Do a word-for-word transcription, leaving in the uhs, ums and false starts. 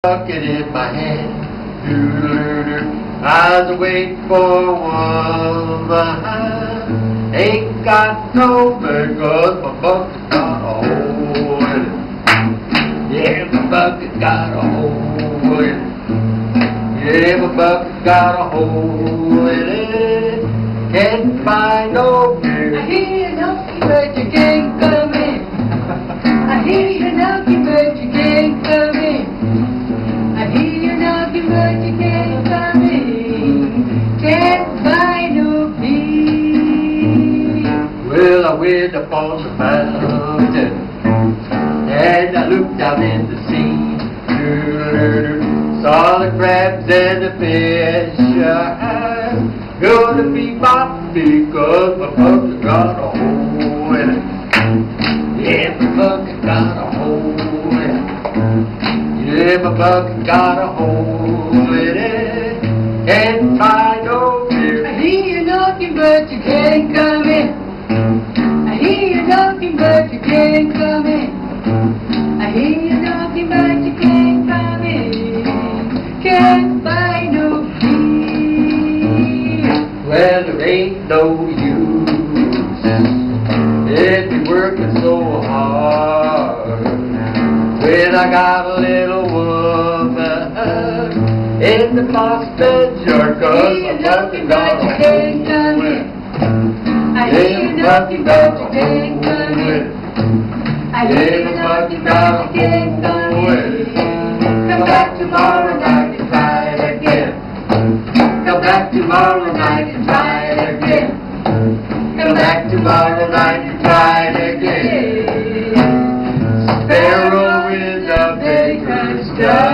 bucket in my hand. Doo-doo-doo. I was waiting for one behind. Ain't got no because my bucket got a hole in it. Yeah, my bucket got a hole in it. Yeah, my bucket got a hole in it. Can't find no beer. I hear you knocking, but you can't come in. I hear you knocking, but you can't come in. I hear you knocking, but you can't come in. Can't find no peace. Well, I went up on the mountain and I looked down in the sea. Doo-doo-doo. Saw the crabs and the fish. I'm gonna be my because my bucket got a hole in it. Yeah, my bucket got a hole in it. Yeah, my bucket got a hole in it. Can't find no beer. I hear you knocking, but you can't come in. I hear you knocking, but you can't come in. I hear you knocking, but you can't come in. Can't find no peace. Well, there ain't no use in me working so hard when I got a little woman in the hospital jar, 'cause my bucket got a hole in it. I hear you knocking, but you can't come in. I hear you knocking, but you can't come in. Come back tomorrow night and try it again. Come back tomorrow night and try it again. Come back tomorrow night and try it again. Sparrow in the baker's dozen.